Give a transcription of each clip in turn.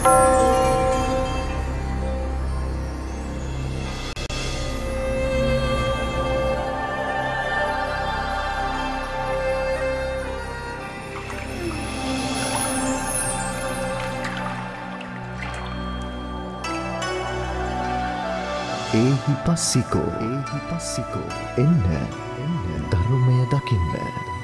EHIPASSIKO එන්න ධර්මය දකින්න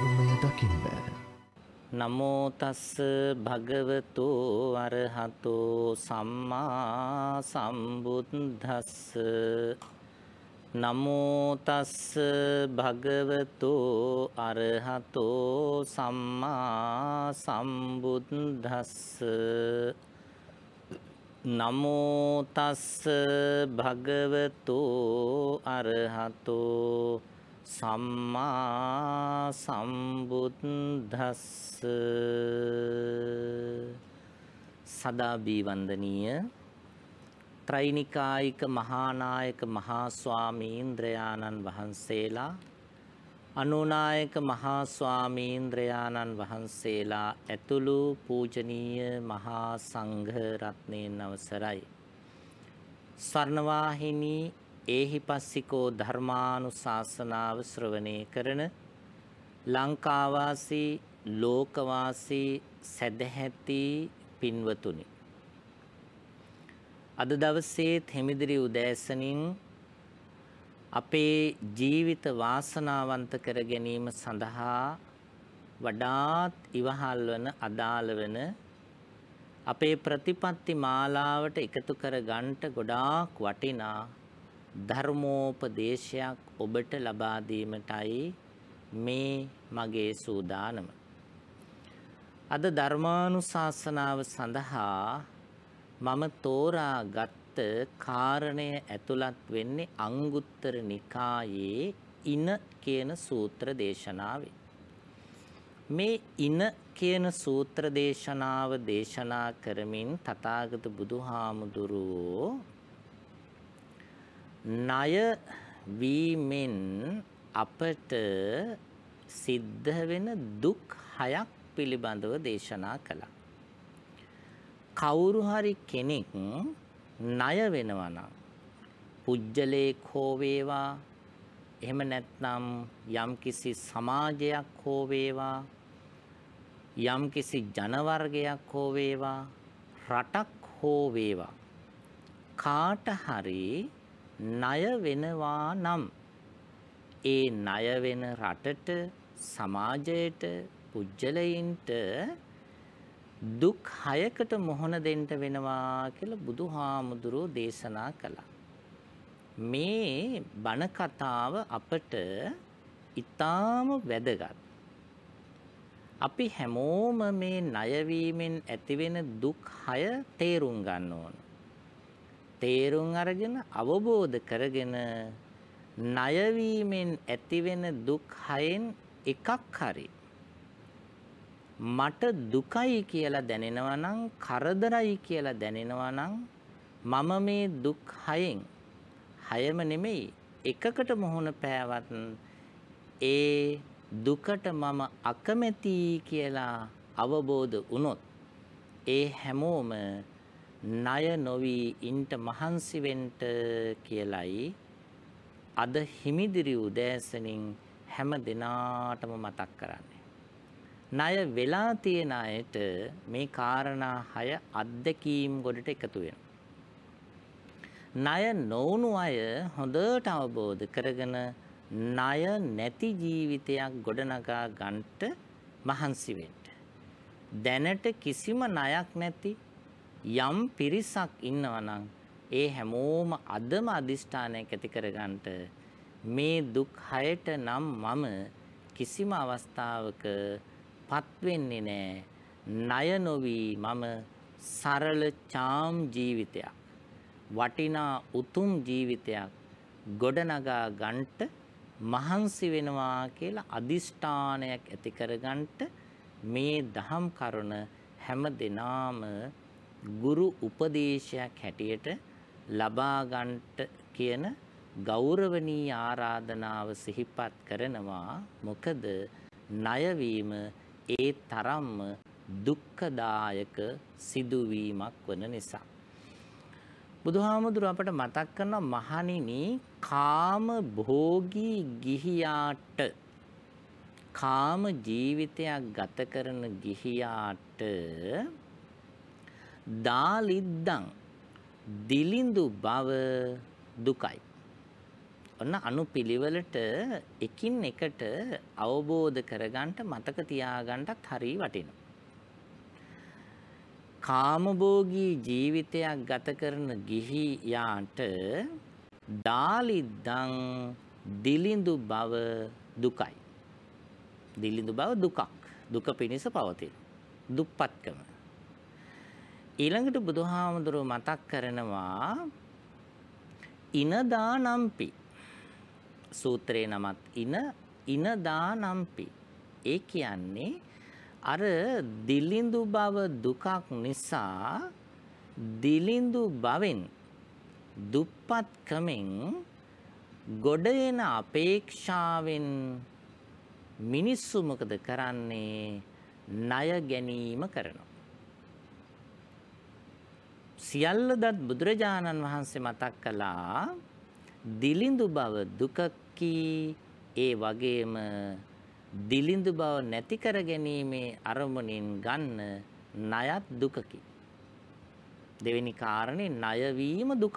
නමෝ තස්ස භගවතු අරහතෝ සම්මා සම්බුද්දස්ස නමෝ තස්ස භගවතු අරහතෝ සම්මා සම්බුද්දස්ස නමෝ තස්ස භගවතු අරහතෝ සම්මා සම්බුද්දස්ස සදා බිවන්දනීය ත්‍රිනිකායික මහානායක මහා ස්වාමීන්ද්‍රයාණන් වහන්සේලා අනුනායක මහා ස්වාමීන්ද්‍රයාණන් වහන්සේලා ඇතුළු පූජනීය මහා සංඝ රත්නයන් අවසරයි. ස්වර්ණවාහිනී ඒහිපස්සිකෝ ධර්මානුශාසනාව ශ්‍රවණය කරන ලංකාවාසී ලෝකවාසී සදැහැති පින්වතුනි, අද දවසේ හිමිදිරි උදෑසනින් අපේ ජීවිත වාසනාවන්ත කර ගැනීම සඳහා වඩාත් ඉවහල් වන අදාළ වන අපේ ප්‍රතිපත්ති මාලාවට එකතු කර ගන්නට ගොඩාක් වටිනා ධර්මෝපදේශයක් ඔබට ලබා දීමටයි මේ මගේ සූදානම. අද ධර්මානුශාසනාව සඳහා මම තෝරාගත් කාරණය ඇතුළත් වෙන්නේ අංගුත්තර නිකායේ ඉන කියන සූත්‍ර දේශනාවේ. මේ ඉන කියන සූත්‍ර දේශනාව දේශනා කරමින් තථාගත බුදුහාමුදුරුවෝ ණය වීමෙන් අපට සිද්ධ වෙන දුක් 6ක් පිළිබඳව දේශනා කළා. කවුරු හරි කෙනෙක් ණය වෙනවා නම් පුජ්‍යලේක් හෝ වේවා, එහෙම නැත්නම් යම්කිසි සමාජයක් හෝ වේවා, යම්කිසි ජන වර්ගයක් හෝ වේවා, රටක් හෝ වේවා, කාට හරි ණය වෙනවා නම් ඒ ණය වෙන රටට, සමාජයට, පුජ්‍යලයින්ට දුක් 6කට මුහුණ දෙන්න වෙනවා කියලා බුදුහාමුදුරුවෝ දේශනා කළා. මේ බණ කතාව අපට ඊටාම වැදගත්. අපි හැමෝම මේ ණය වීමෙන් ඇතිවෙන දුක් 6 තේරුම් ගන්න ඕන. තේරුම් අරගෙන අවබෝධ කරගෙන ණය වීමෙන් ඇතිවෙන දුක් 6න් එකක් හරි මට දුකයි කියලා දැනෙනවා නම්, කරදරයි කියලා දැනෙනවා නම්, මම මේ දුක් 6න් 6ම නෙමෙයි එකකට මුහුණ පෑවත් ඒ දුකට මම අකමැති කියලා අවබෝධ වුණොත් ඒ හැමෝම ණය නොවි ඉන්ට මහන්සි වෙන්න කියලයි අද හිමිදිරි උදෑසනින් හැම දිනාටම මතක් කරන්නේ. ණය වෙලා තියෙන අයට මේ කාරණා 6 අත්දැකීම් ගොඩට එකතු වෙනවා. ණය නොවුණු අය හොඳට අවබෝධ කරගෙන ණය නැති ජීවිතයක් ගොඩනගා ගන්නට මහන්සි වෙන්න. දැනට කිසිම ණයක් නැති යම් පිරිසක් ඉන්නවා නම් ඒ හැමෝම අදම අදිෂ්ඨානයක් ඇති කරගන්නට මේ දුක් 6ට නම් මම කිසිම අවස්ථාවක පත් වෙන්නේ නැහැ. ණය නොවි මම සරල චාම් ජීවිතයක්, වටිනා උතුම් ජීවිතයක් ගොඩනගා ගන්නට මහන්සි වෙනවා කියලා අදිෂ්ඨානයක් ඇති කරගන්නට මේ දහම් කරුණ හැම දිනාම ගුරු උපදේශයක් හැටියට ලබා ගන්නට කියන ගෞරවනීය ආරාධනාව සිහිපත් කරනවා. මොකද ණය වීම ඒ තරම්ම දුක්ඛදායක සිදුවීමක් වන නිසා. බුදුහාමුදුරුවෝ අපට මතක් කරනවා මහණෙනි කාම භෝගී ගිහියාට කාම ජීවිතයක් ගත කරන ගිහියාට දාලිද්දං දිලිඳු බව දුකයි. ඔන්න අනුපිළිවෙලට එකින් එකට අවබෝධ කරගන්න මතක තියාගන්නත් හරිය වටිනවා. කාමභෝගී ජීවිතයක් ගත කරන ගිහියාට දාලිද්දං දිලිඳු බව දුකයි. දිලිඳු බව දුකක්. දුක පිණිස පවතින. දුප්පත්කම. ඊළඟට බුදුහාමුදුරුවෝ මතක් කරනවා ඉනදානම්පි සූත්‍රේ නමත් ඉනදානම්පි. ඒ කියන්නේ අර දිලිඳු බව දුකක් නිසා දිලිඳු බවෙන් දුප්පත්කමෙන් ගොඩ එන අපේක්ෂාවෙන් මිනිස්සු මොකද කරන්නේ? ණය ගැනීම කරනවා. සියල්ලදත් බුදුරජාණන් වහන්සේ මතක් කළා දිලිඳු බව දුකකි, ඒ වගේම දිලිඳු බව නැති කර ගැනීමේ අරමුණින් ගන්න ණයත් දුකකි. දෙවෙනි කාරණේ ණය වීම දුකක්.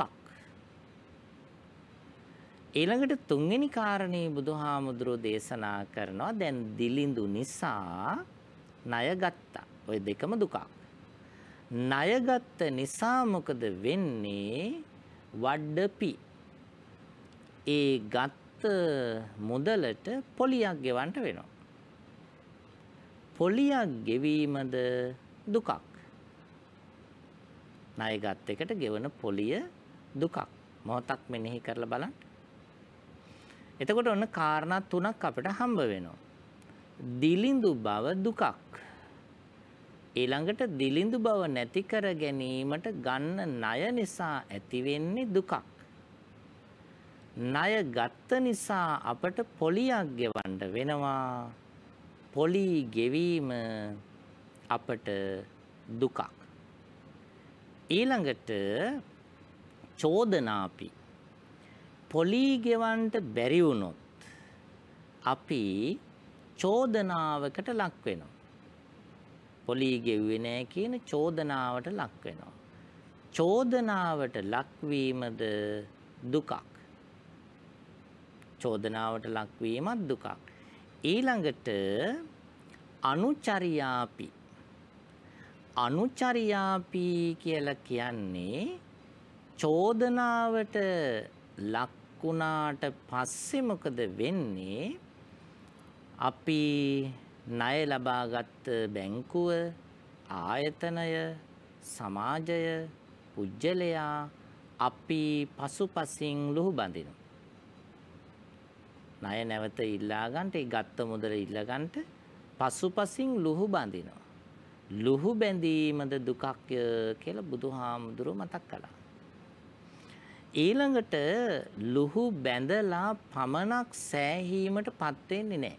ඊළඟට තුන්වෙනි කාරණේ බුදුහාමුදුරෝ දේශනා කරනවා දැන් දිලිඳු නිසා ණය ගත්තා. ඔය දෙකම දුකක්. ණය ගත්ත නිසා මොකද වෙන්නේ? වඩපි. ඒ ගත්ත මුදලට පොලියක් ගෙවන්න වෙනවා. පොලියක් ගෙවීමද දුකක්. ණය ගත් එකට ගෙවන පොලිය දුකක්. මොහොතක් මෙනෙහි කරලා බලන්න. එතකොට ඔන්න කාරණා තුනක් අපිට හම්බ වෙනවා. දිලිඳු බව දුකක්. ඊළඟට දිලිඳු බව නැති කර ගැනීමට ගන්න ණය නිසා ඇති වෙන්නේ දුකක්. ණය ගත්ත නිසා අපට පොලියක් ගෙවන්න වෙනවා. පොලි ගෙවීම අපට දුකක්. ඊළඟට චෝදනාපි. පොලි ගෙවන්න බැරි වුණොත් අපි චෝදනාවකට ලක් වෙනවා. පොලි ගෙව්වේ නැහැ කියන චෝදනාවට ලක් වෙනවා. චෝදනාවට ලක්වීමද දුකක්. චෝදනාවට ලක්වීමත් දුකක්. ඊළඟට අනුචරියාපි. අනුචරියාපි කියලා කියන්නේ චෝදනාවට ලක්ුණාට පස්සේ මොකද වෙන්නේ? අපි ණය ලබාගත් බැංකුව, ආයතනය, සමාජය, පුජ්‍යලයා අපි පසුපසින් ලුහු බඳිනවා. ණය නැවත ඉල්ලා ගන්නට, ඒ ගත්ත මුදල ඉල්ලා ගන්නට පසුපසින් ලුහු බඳිනවා. ලුහු බැඳීමද දුකක් කියලා බුදුහාමුදුරුවෝ මතක් කළා. ඊළඟට ලුහු බැඳලා පමණක් සෑහීමටපත් වෙන්නේ නැහැ.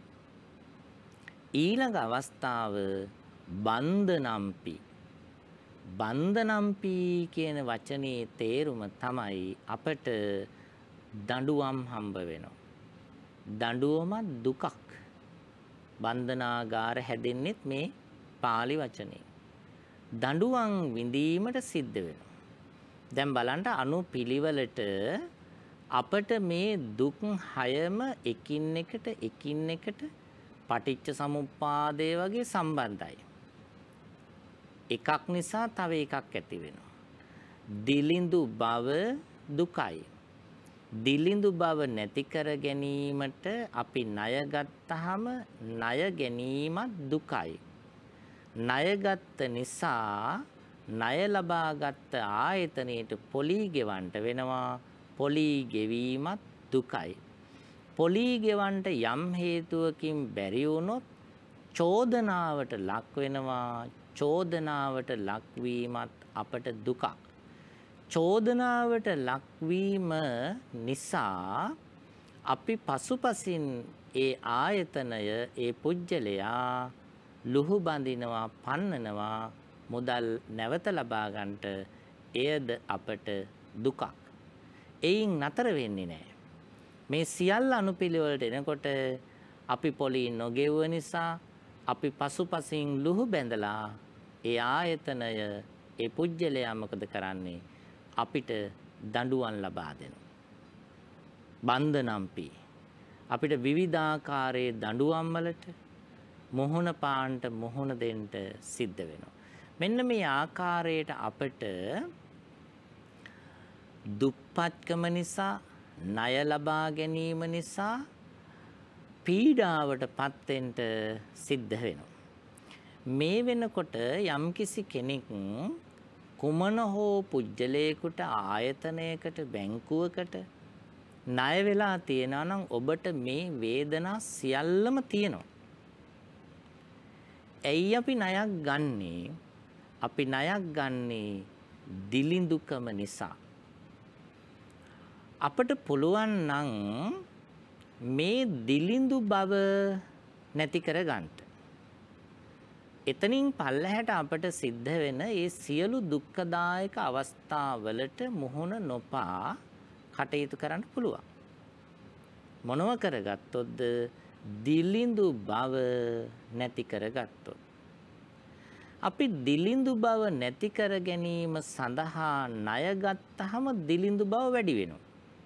ඊළඟ අවස්ථාව බන්ධනම්පි. බන්ධනම්පි කියන වචනේ තේරුම තමයි අපට දඬුවම් හම්බ වෙනවා. දඬුවමත් දුකක්. බන්ධනාගාර හැදෙන්නෙත් මේ පාලි වචනේ. දඬුවම් විඳීමට සිද්ධ වෙනවා. දැන් බලන්න අනුපිළිවෙලට අපට මේ දුක් හයම එකින් එකට පටිච්ච සමුප්පාදය වගේ සම්බන්ධයි. එකක් නිසා තව එකක් ඇති වෙනවා. දිලිඳු බව දුකයි. දිලිඳු බව නැති කර ගැනීමට අපි ණය ගත්තාම ණය ගැනීමත් දුකයි. ණය ගත්ත නිසා ණය ලබාගත් ආයතනයේට පොලි ගෙවන්න වෙනවා. පොලි ගෙවීමත් දුකයි. පොලි ගෙවන්න යම් හේතුවකින් බැරි වුණොත් චෝදනාවට ලක් වෙනවා. චෝදනාවට ලක්වීමත් අපට දුකක්. චෝදනාවට ලක්වීම නිසා අපි පසුපසින් ඒ ආයතනය, ඒ පුජ්‍යලයා ලුහු බඳිනවා, පන්නනවා, මුදල් නැවත ලබා ගන්නට එයද අපට දුකක්. එයින් නතර වෙන්නේ නැහැ. මේ සියල්ල අනුපිළිවෙලට එනකොට අපි පොලි නොගෙවුව නිසා අපි පසුපසින් ලුහු බැඳලා ඒ ආයතනය ඒ පුජ්‍යලයා මොකද කරන්නේ? අපිට දඬුවම් ලබා දෙනවා. බන්ධනම්පි අපිට විවිධාකාරයේ දඬුවම් වලට මොහොන පාන්ට මොහොන දෙන්න සිද්ධ වෙනවා. මෙන්න මේ ආකාරයට අපට දුප්පත්කම නිසා, ණය ලබා ගැනීම නිසා පීඩාවටපත් වෙන්න සිද්ධ වෙනවා. මේ වෙනකොට යම්කිසි කෙනෙක් කුමන හෝ පුජ්‍යලයකට, ආයතනයකට, බැංකුවකට ණය වෙලා තියෙනවා නම් ඔබට මේ වේදනා සියල්ලම තියෙනවා. ඇයි අපි ණයක් ගන්නේ? අපි ණයක් ගන්නේ දිලිඳුකම නිසා. අපට පුළුවන් නම් මේ දිලිඳු බව නැති කර ගන්න. එතනින් පල්ලහැට අපට සිද්ධ වෙන ඒ සියලු දුක්ඛදායක අවස්ථාවලට මුහුණ නොපා කටයුතු කරන්න පුළුවන්. මොනව කරගත්තොත්ද? දිලිඳු බව නැති කරගත්තොත්. අපි දිලිඳු බව නැති කර ගැනීම සඳහා ණය ගත්තාම දිලිඳු බව වැඩි වෙනවා.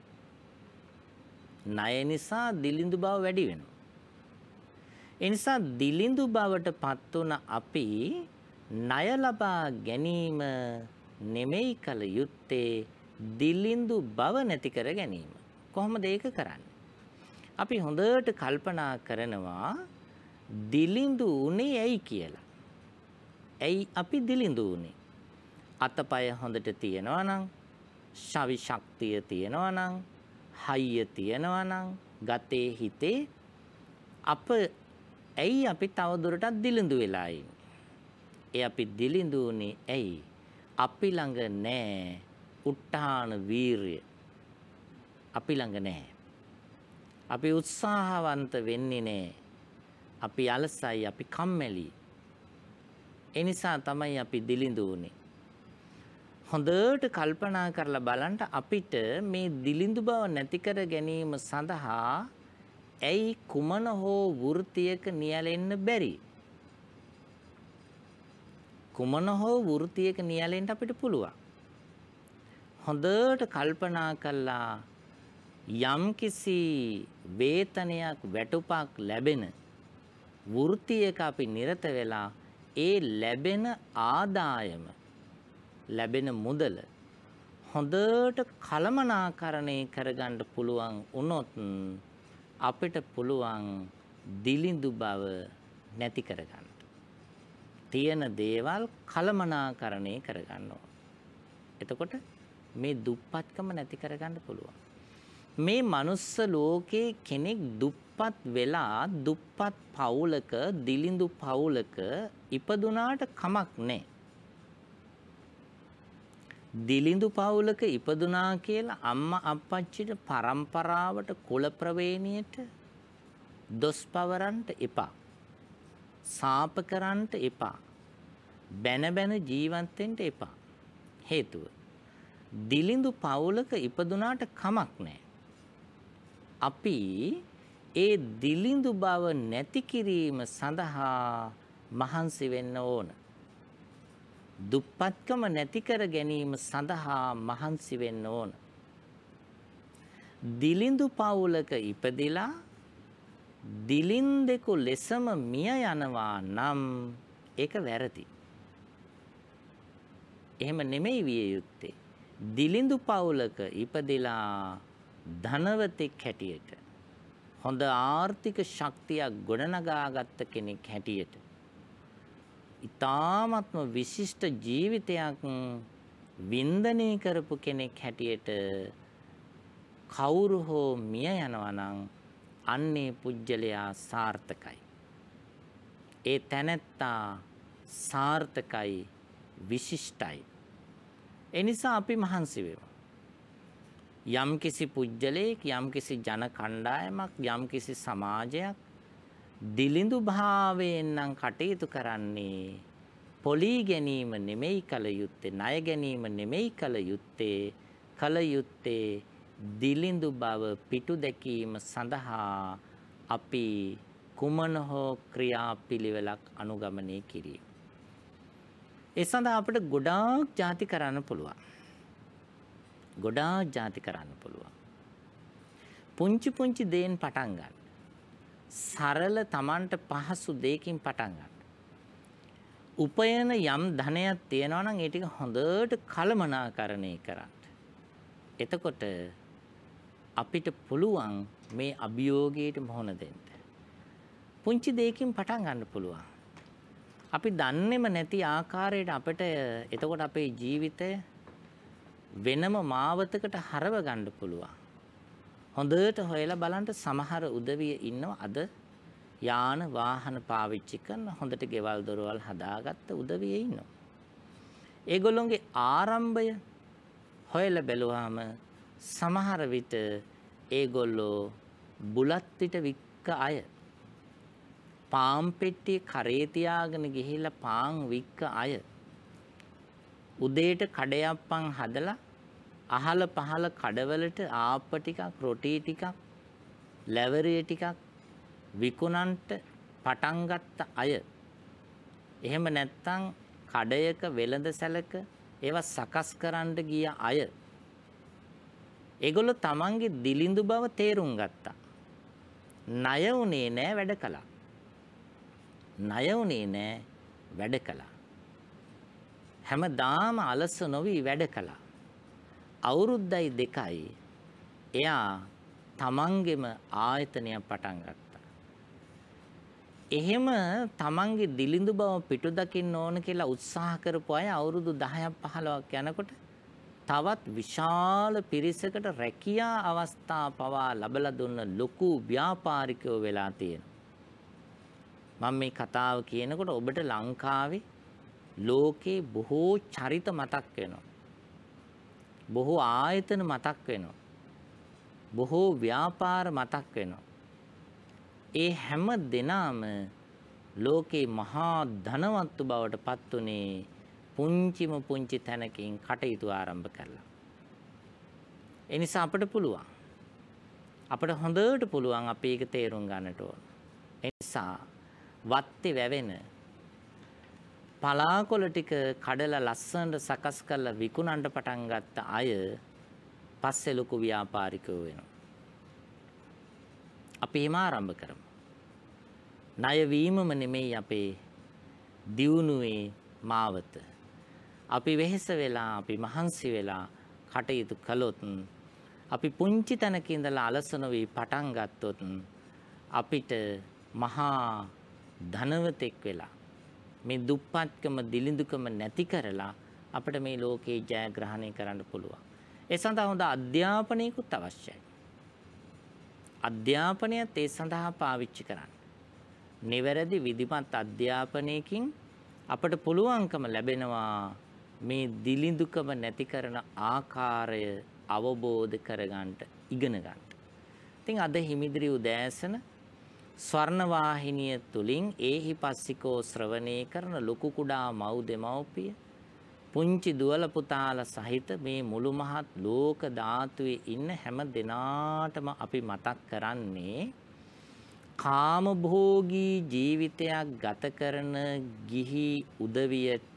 ණය නිසා දිලිඳු බව වැඩි වෙනවා. ඒ නිසා දිලිඳු බවට පත් වුණ අපි ණය ලබා ගැනීම නෙමෙයි කල යුත්තේ දිලිඳු බව නැති කර ගැනීම. කොහොමද ඒක කරන්නේ? අපි හොඳට කල්පනා කරනවා දිලිඳු උනේ ඇයි කියලා. ඇයි අපි දිලිඳු උනේ? අතපය හොඳට තියනවා නම්, ශවි ශක්තිය තියනවා නම්, හයිය තියනවා නම්, ගතේ හිතේ ඇයි අපි තවදුරටත් දිලිඳු වෙලා ඉන්නේ? ඒ අපි දිලිඳු උනේ ඇයි? අපි ළඟ නැහැ උත්හාන වීරිය. අපි ළඟ නැහැ. අපි උත්සාහවන්ත වෙන්නේ නැහැ. අපි අලසයි, අපි කම්මැලි. ඒ නිසා තමයි අපි දිලිඳු උනේ. හොඳට කල්පනා කරලා බලන්න අපිට මේ දිලිඳු බව නැති කර ගැනීම සඳහා ඇයි කුමන හෝ වෘත්තියක නියැලෙන්න බැරි? කුමන හෝ වෘත්තියක නියැලෙන්න අපිට පුළුවන්. හොඳට කල්පනා කළා යම්කිසි වේතනයක් වැටුපක් ලැබෙන වෘත්තියක අපි නිරත වෙලා ඒ ලැබෙන ආදායම, ලැබෙන මුදල හොඳට කළමනාකරණය කරගන්න පුළුවන් වුණොත් අපිට පුළුවන් දිලිඳු බව නැති කරගන්න. තියෙන දේවල් කළමනාකරණය කරගන්නවා. එතකොට මේ දුප්පත්කම නැති කරගන්න පුළුවන්. මේ මනුස්ස ලෝකේ කෙනෙක් දුප්පත් වෙලා දුප්පත් පවුලක, දිලිඳු පවුලක ඉපදුනාට කමක් නැහැ. දිලිඳු පවුලක ඉපදුනා කියලා අම්මා අප්පච්චිට පරම්පරාවට කුල ප්‍රවේණියට දොස් පවරන්ට එපා. සාප කරන්ට එපා. බැන බැන ජීවත් වෙන්න එපා. හේතුව දිලිඳු පවුලක ඉපදුනාට කමක් නැහැ. අපි ඒ දිලිඳු බව නැති කිරීම සඳහා මහන්සි වෙන්න ඕන. දුප්පත්කම නැති කර ගැනීම සඳහා මහන්සි වෙන්න ඕන. දිලිඳු පවුලක ඉපදිලා දිලින්දෙකු ලෙසම මිය යනවා නම් ඒක වැරදි. එහෙම නෙමෙයි විය යුත්තේ. දිලිඳු පවුලක ඉපදිලා ධනවතෙක් හැටියට, හොඳ ආර්ථික ශක්තියක් ගොඩනගාගත්ත කෙනෙක් හැටියට, ඊ타ත්ම විශිෂ්ට ජීවිතයක් වින්දනය කරපු කෙනෙක් හැටියට කවුරු හෝ මිය යනවා නම් අන්නේ පුජ්‍යලයා සාර්ථකයි. ඒ තැනැත්තා සාර්ථකයි, විශිෂ්ටයි. ඒ නිසා අපි මහන්සි වෙමු. යම්කිසි පුජ්‍යලයක්, යම්කිසි ජන කණ්ඩායමක්, යම්කිසි සමාජයක් දිලිඳු භාවයෙන් නම් කටයුතු කරන්නේ පොලී ගැනීම නෙමෙයි කල යුත්තේ, ණය ගැනීම නෙමෙයි කල යුත්තේ දිලිඳු බව පිටු දැකීම සඳහා අපි කුමන හෝ ක්‍රියාපිළිවෙලක් අනුගමනය කිරීම. ඒ සඳහා අපිට ගොඩාක් ಜಾති කරන්න පුළුවන්. ගොඩාක් ಜಾති කරන්න පුළුවන්. පුංචි පුංචි දේන් පටන් ගන්න. සරල Tamanට පහසු දෙයකින් පටන් ගන්න. උපයන යම් ධනයක් තියෙනවා නම් ඒ ටික හොඳට කළමනාකරණය කරන්න. එතකොට අපිට පුළුවන් මේ අභියෝගයට මුහුණ දෙන්න. පුංචි දෙයකින් පටන් ගන්න පුළුවන්. අපි දන්නේම නැති ආකාරයට අපිට එතකොට අපේ ජීවිතය වෙනම මාවතකට හරව ගන්න පුළුවන්. හොඳට හොයලා බලන්න සමහර උදවිය ඉන්නවා අද යාන වාහන පාවිච්චි කරන හොඳට ගෙවල් දොරවල් හදාගත්ත උදවිය ඉන්නවා. ඒගොල්ලොන්ගේ ආරම්භය හොයලා බැලුවාම සමහර විට ඒගොල්ලෝ බුලත් පිට වික්ක අය. පාම් පෙට්ටිය කරේ තියාගෙන ගිහිල්ලා පාන් වික්ක අය. උදේට කඩයක්පන් හදලා අහල පහල කඩවලට ආප්ප ටිකක් රොටි ටිකක් ලැවරිය ටිකක් විකුණන්ට පටන් ගත්ත අය. එහෙම නැත්නම් කඩයක වෙළඳ සැලක ඒවා සකස් කරන්න ගිය අය. ඒගොල්ලෝ තමන්ගේ දිලිඳු බව තේරුම් ගත්තා. ණය උනේ නෑ වැඩ කළා. ණය උනේ නෑ වැඩ කළා. හැමදාම අලස නොවි වැඩ කළා. අවුරුද්දයි දෙකයි එයා තමන්ගෙම ආයතනය පටන් ගත්තා. එහෙම තමන්ගේ දිලිඳු බව පිටු දකින්න ඕන කියලා උත්සාහ කරපු අය අවුරුදු 10ක් 15ක් යනකොට තවත් විශාල පිරිසකට රැකියා අවස්ථා පවා ලැබලා දුන්න ලොකු ව්‍යාපාරිකයෝ වෙලා තියෙනවා. මම මේ කතාව කියනකොට ඔබට ලංකාවේ ලෝකේ බොහෝ චරිත මතක් වෙනවා. බොහෝ ආයතන මතක් වෙනවා. බොහෝ ව්‍යාපාර මතක් වෙනවා. ඒ හැම දෙනාම ලෝකේ මහා ධනවත්තු බවට පත් උනේ පුංචිම පුංචි තැනකින් කටයුතු ආරම්භ කළා. ඒ නිසා අපිට පුළුවන්. අපිට හොඳට පුළුවන් අපි ඒක තේරුම් ගන්නට ඕන. ඒ නිසා වත්තේ වැවෙන පලාකොළ ටික කඩලා ලස්සනට සකස් කරලා විකුණන්න පටන් ගත්ත අය පස්සේ ලොකු ව්‍යාපාරිකයෝ වෙනවා. අපි එහෙම ආරම්භ කරමු. ණය වීමම නෙමෙයි අපේ දියුණුවේ මාවත. අපි වෙහෙස වෙලා අපි මහන්සි වෙලා කටයුතු කළොත් අපි පුංචි තැනක ඉඳලා අලස නොවි පටන් ගත්තොත් අපිට මහා ධනවතෙක් වෙලා මේ දුප්පත්කම දිලිඳුකම නැති කරලා අපිට මේ ලෝකේ ජයග්‍රහණය කරන්න පුළුවන්. ඒ සඳහා හොඳ අධ්‍යාපනයකුත් අවශ්‍යයි. අධ්‍යාපනයත් ඒ සඳහා පාවිච්චි කරන්න. නිවැරදි විධිමත් අධ්‍යාපනයකින් අපට පුළුවන්කම ලැබෙනවා මේ දිලිඳුකම නැති කරන ආකාරය අවබෝධ කරගන්න ඉගෙන ගන්න. ඉතින් අද හිමිදිරි උදෑසන ස්වර්ණ වාහිනිය තුලින් ඒහිපස්සිකෝ ශ්‍රවණය කරන ලොකු කුඩා මව් දෙමව්පිය පුංචි දුවල පුතාලා සහිත මේ මුළු මහත් ලෝක ධාතුවේ ඉන්න හැම දෙනාටම අපි මතක් කරන්නේ කාමභෝගී ජීවිතයක් ගත කරන ගිහි උදවියට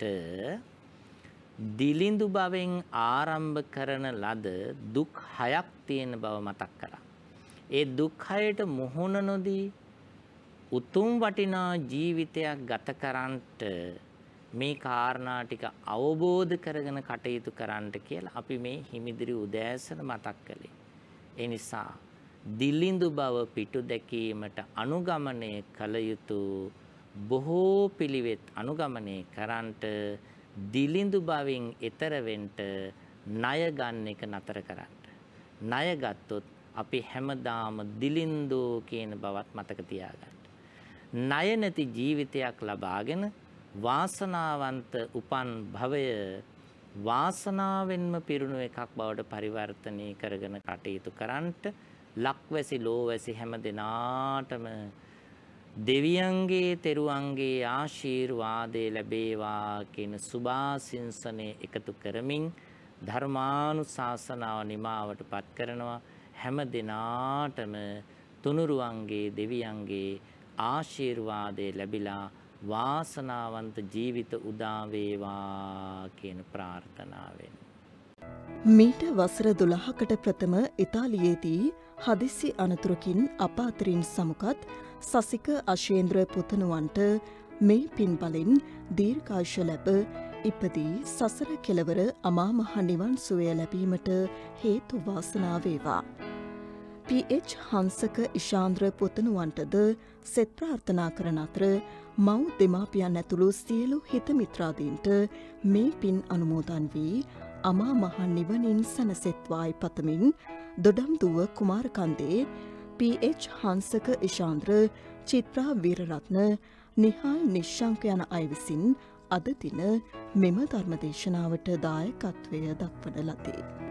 දිලිඳු බවෙන් ආරම්භ කරන ලද දුක් 6ක් තියෙන බව මතක් කළා. ඒ දුක් 6ට මුහුණ නොදී උතුම් වටිනා ජීවිතයක් ගත කරන්නට මේ කාරණා ටික අවබෝධ කරගෙන කටයුතු කරන්නට කියලා අපි මේ හිමිදිරි උදෑසන මතක් කළේ. ඒ නිසා දිලිඳු බව පිටු දැකීමට අනුගමනය කළ යුතු බොහෝ පිළිවෙත් අනුගමනය කරන්නට දිලිඳු බවෙන් එතර වෙන්න ණය ගන්න එක නතර කරන්න. ණය ගත්තොත් අපි හැමදාම දිලිඳෝ කියන බවත් මතක තියාගන්න. ණය නැති ජීවිතයක් ලබාගෙන වාසනාවන්ත උපන් භවය වාසනාවෙන්ම පිරුණු එකක් බවට පරිවර්තනය කරගෙන කටයුතු කරන්නට ලක්වැසි ලෝවැසි හැම දිනාටම දෙවියන්ගේ තෙරුවන්ගේ ආශිර්වාදය ලැබේවා කියන සුභාසින්සනය එකතු කරමින් ධර්මානුශාසනාව නිමාවට පත් කරනවා. හැම දිනාටම තුනුරුවන්ගේ දෙවියන්ගේ ආශිර්වාදය ලැබිලා වාසනාවන්ත ජීවිත උදා වේවා කියන ප්‍රාර්ථනාවෙන්. මීට වසර 12කට ප්‍රථම ඉතාලියේදී හදිසි අනතුරකින් අප අතරින් සමුගත් සසික අශේන්ද්‍ර පුතණුවන්ට මේ පින් බලෙන් දීර්ඝායුෂ ලැබ ඉපදී සසර කෙලවර අමා මහ නිවන් සුවය ලැබීමට හේතු වාසනා වේවා. PH හංසක ඉශාන්ද්‍ර පුතණුවන්ටද සෙත් ප්‍රාර්ථනා කරන අතර මව් දෙමාපියන් ඇතුළු සියලු හිත මිත්‍රාදීන්ට මේ පින් අනුමෝදන් වී අමා මහ නිවනින් සැනසෙත්වායි පතමින් දොඩම්දුව කුමාරකන්දේ PH හංසක ඉශාන්ද්‍ර චිත්‍රා වීරරත්න නිහාල් නිශ්ශංක යන අය විසින් අද දින මෙම ධර්මදේශනාවට දායකත්වය දක්වන ලදී.